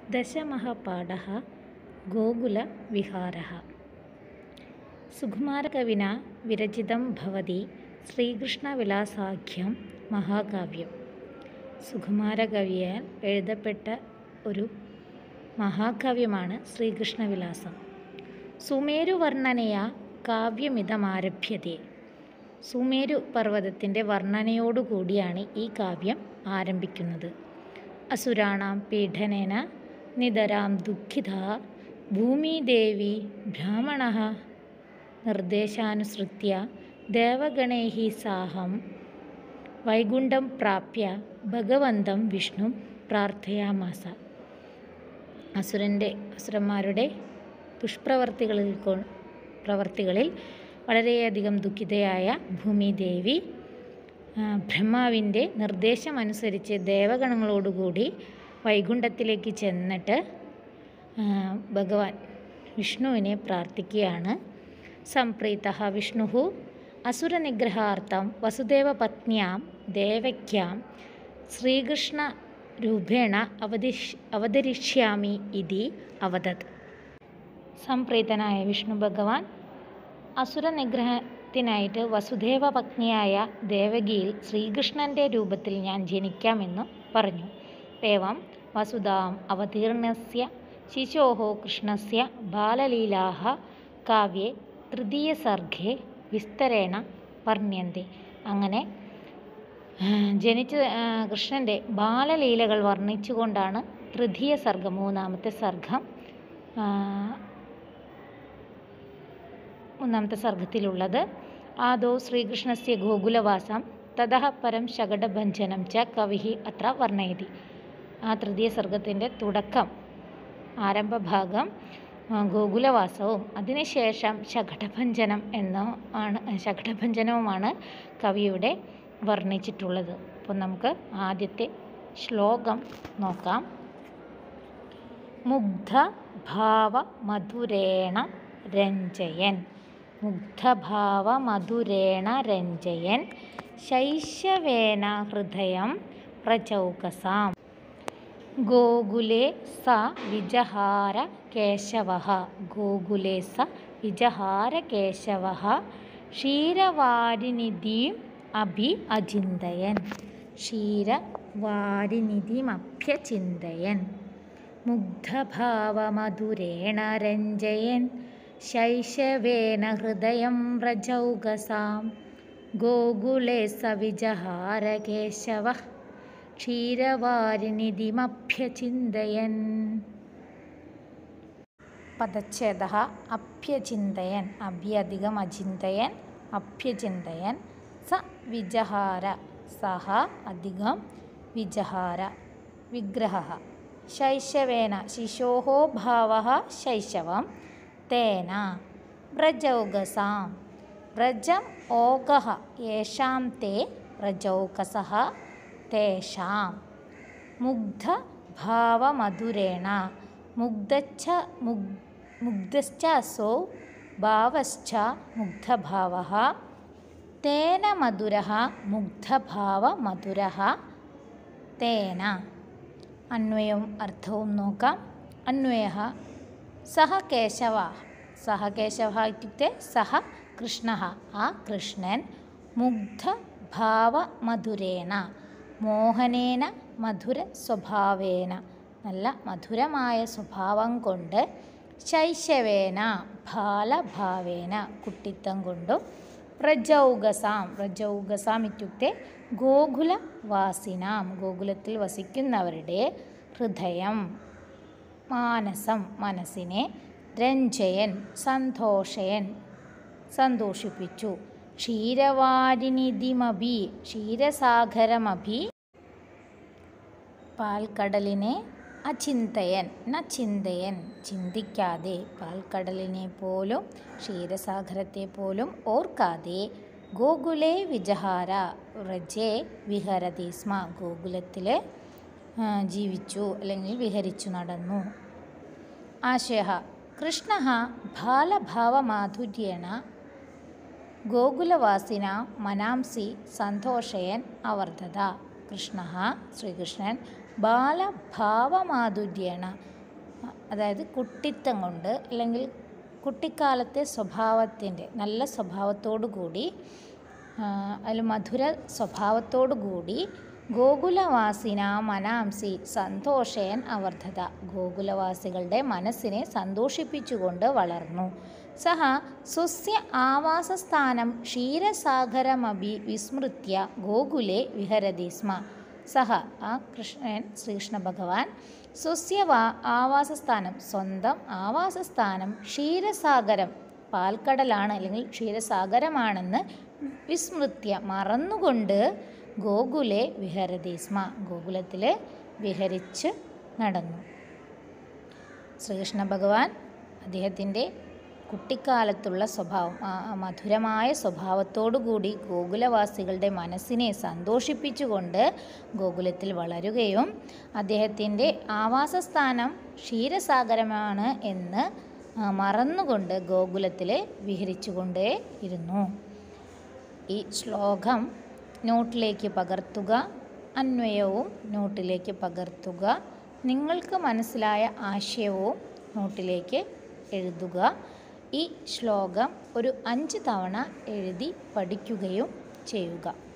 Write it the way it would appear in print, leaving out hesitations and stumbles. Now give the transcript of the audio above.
दशमः पाठः गोकुलविहारः। സുകുമാരകവിനാ വിരചിതം ഭവതി ശ്രീകൃഷ്ണവിലാസാഖ്യം മഹാകാവ്യം. സുകുമാരകവിയാൽ എഴുതപ്പെട്ട ഒരു മഹാകാവ്യമാണ് ശ്രീകൃഷ്ണവിലാസം. സുമേരുവർണ്ണനയാ കാവ്യമിതമാരഭ്യത്തെ. സുമേരു പർവ്വതത്തിൻ്റെ വർണ്ണനയോടുകൂടിയാണ് ഈ കാവ്യം ആരംഭിക്കുന്നത്. അസുരാണാം പീഡനേന നിതരാം ദുഃഖിതാ ഭൂമിദേവി ബ്രാഹ്മണഃ നിർദ്ദേശാനുസൃത്യ ദേവഗണൈഃ സാഹം വൈകുണ്ഠം പ്രാപ്യ ഭഗവന്തം വിഷ്ണു പ്രാർത്ഥയാമാസ. അസുരന്മാരുടെ പ്രവർത്തികളിൽ വളരെയധികം ദുഃഖിതയായ ഭൂമിദേവി ബ്രഹ്മാവിൻ്റെ നിർദ്ദേശമനുസരിച്ച് ദേവഗണങ്ങളോടുകൂടി വൈകുണ്ഠത്തിലേക്ക് ചെന്നിട്ട് ഭഗവാൻ വിഷ്ണുവിനെ പ്രാർത്ഥിക്കുകയാണ്. സംപ്രീതഃ വിഷ്ണുഃ അസുരനിഗ്രഹാർത്ഥം വസുദേവപത്ന്യാം ദേവക്യാം ശ്രീകൃഷ്ണരൂപേണ അവതരിഷ്യാമി ഇതി അവദത്. സംപ്രീതനായ വിഷ്ണു ഭഗവാൻ അസുരനിഗ്രഹത്തിനായിട്ട് വസുദേവപത്നിയായ ദേവകിയിൽ ശ്രീകൃഷ്ണൻ്റെ രൂപത്തിൽ ഞാൻ ജനിക്കാമെന്നു പറഞ്ഞു. ഏവം വസുധാം അവതീർണസ്യ ശിശോഃ കൃഷ്ണസ്യ ബാലലീലാഃ കാവ്യേ തൃതീയസർഗേ വിസ്തരേണ വർണ്ണ്യന്തി. അങ്ങനെ ജനിച്ച കൃഷ്ണൻ്റെ ബാലലീലകൾ വർണ്ണിച്ചുകൊണ്ടാണ് തൃതീയ സർഗം, മൂന്നാമത്തെ സർഗത്തിലുള്ളത്. ആദോ ശ്രീകൃഷ്ണസ്യ ഗോകുലവാസം തതഃ പരം ശകടഭഞ്ജനം ച കവിഃ അത്ര വർണ്ണയതി. ആ തൃതീയ സർഗത്തിൻ്റെ തുടക്കം, ആരംഭഭാഗം ഗോകുലവാസവും അതിനുശേഷം ശകടഭഞ്ജനവുമാണ് കവിയുടെ വർണ്ണിച്ചിട്ടുള്ളത്. അപ്പോൾ നമുക്ക് ആദ്യത്തെ ശ്ലോകം നോക്കാം. മുഗ്ധഭാവമധുരേണ രഞ്ജയൻ. മുഗ്ധഭാവമധുരേണ രഞ്ജയൻ ശൈശവേന ഹൃദയം പ്രചൗകസാം. ഗോകുലേ സ വിജഹാര കേശവഃ. ഗോകുലേ സ വിജഹാര കേശവഃ ക്ഷീരവാരിനിധിം അഭി അചിന്തയൻ. ക്ഷീരവാരിനിധിമഭ്യചിന്തയൻ. മുഗ്ധഭാവമധുരേണ രഞ്ജയൻ ശൈശവേന ഹൃദയം പ്രചൗകസാം. ഗോകുലേ സ വിജഹാര കേശവഃ ക്ഷീരവാരിനിധിമഭ്യചിന്തയൻ. പദച്ഛേദഃ അഭ്യചിന്തയൻ. അഭ്യധികം അചിന്തയൻ, അഭ്യചിന്തയൻ. സ വിജഹാര, സഹ അധികം വിജഹാര, വിഗ്രഹഃ. ശൈശവേന, ശിശോഃ ഭാവഃ ശൈശവം. തേന വ്രജൗകസാം. വ്രജം ഓഗഃ യേഷാം തേ വ്രജൗകസഃ തേഷാം. മുഗ്ധഭാവമധുരേണ. മുഗ്ധശ്ച അസോ ഭാവശ്ച മുഗ്ധഭാവഃ. തേന മധുരഃ മുഗ്ധഭാവമധുരഃ തേന. അന്വയവും അർത്ഥവും നോക്കാം. അന്വയഃ സഹ കേശവഃ. സഹ കേശവഃ ഇത്യുക്തെ സഹ കൃഷ്ണഃ. ആ കൃഷ്ണൻ മുഗ്ധഭാവമധുരേണ, മോഹനേന മധുര സ്വഭാവേന, നല്ല മധുരമായ സ്വഭാവം കൊണ്ട്, ശൈശവേന ബാലഭാവേന കുട്ടിത്തം കൊണ്ടും, വ്രജൗകസാം. വ്രജൗകസാം ഇത്യുക്തെ ഗോകുലവാസിനാം, ഗോകുലത്തിൽ വസിക്കുന്നവരുടെ ഹൃദയം, മാനസം മനസ്സിനെ, രഞ്ജയൻ സന്തോഷയൻ സന്തോഷിപ്പിച്ചു. ക്ഷീരവാരിനിധിമഭി, ക്ഷീരസാഗരമഭി പാൽക്കടലിനെ, അചിന്തയൻ ന ചിന്തയൻ ചിന്തിക്കാതെ, പാൽക്കടലിനെ പോലും ക്ഷീരസാഗരത്തെ പോലും ഓർക്കാതെ, ഗോകുലേ വിജഹാര വ്രജേ വിഹരതി സ്മ, ഗോകുലത്തിൽ ജീവിച്ചു അല്ലെങ്കിൽ വിഹരിച്ചു നടന്നു. ആശയഃ കൃഷ്ണഃ ബാലഭാവമാധുര്യേണ ഗോകുലവാസിനാ മനാംസി സന്തോഷയൻ അവർദ്ധത. കൃഷ്ണഃ ശ്രീകൃഷ്ണൻ ബാലഭാവമാധുര്യേണ അതായത് കുട്ടിത്തം കൊണ്ട് അല്ലെങ്കിൽ കുട്ടിക്കാലത്തെ സ്വഭാവത്തിൻ്റെ നല്ല സ്വഭാവത്തോടു കൂടി അതിൽ മധുര സ്വഭാവത്തോടു കൂടി ഗോകുലവാസിന മനാംസി സന്തോഷയൻ അവർദ്ധത, ഗോകുലവാസികളുടെ മനസ്സിനെ സന്തോഷിപ്പിച്ചുകൊണ്ട് വളർന്നു. സഹ സ്വസ്യ ആവാസസ്ഥാനം ക്ഷീരസാഗരമപി വിസ്മൃത്യ ഗോകുലെ വിഹരതി സ്മ. സഹ ആ കൃഷ്ണൻ ശ്രീകൃഷ്ണ ഭഗവാൻ സ്വസ്യ ആവാസസ്ഥാനം സ്വന്തം ആവാസസ്ഥാനം ക്ഷീരസാഗരം പാൽക്കടലാണ് അല്ലെങ്കിൽ ക്ഷീരസാഗരമാണെന്ന് വിസ്മൃത്യ മറന്നുകൊണ്ട് ഗോകുലെ വിഹരതി സ്മ ഗോകുലത്തിൽ വിഹരിച്ച് നടന്നു. ശ്രീകൃഷ്ണ ഭഗവാൻ അദ്ദേഹത്തിൻ്റെ കുട്ടിക്കാലത്തുള്ള സ്വഭാവം മധുരമായ സ്വഭാവത്തോടുകൂടി ഗോകുലവാസികളുടെ മനസ്സിനെ സന്തോഷിപ്പിച്ചുകൊണ്ട് ഗോകുലത്തിൽ വളരുകയും അദ്ദേഹത്തിൻ്റെ ആവാസസ്ഥാനം ക്ഷീരസാഗരമാണ് എന്ന് മറന്നുകൊണ്ട് ഗോകുലത്തിൽ വിഹരിച്ചുകൊണ്ടേ ഇരുന്നു. ഈ ശ്ലോകം നോട്ടിലേക്ക് പകർത്തുക, അന്വയവും നോട്ടിലേക്ക് പകർത്തുക, നിങ്ങൾക്ക് മനസ്സിലായ ആശയവും നോട്ടിലേക്ക് എഴുതുക. ഈ ശ്ലോകം ഒരു 5 തവണ എഴുതി പഠിക്കുകയും ചെയ്യുക.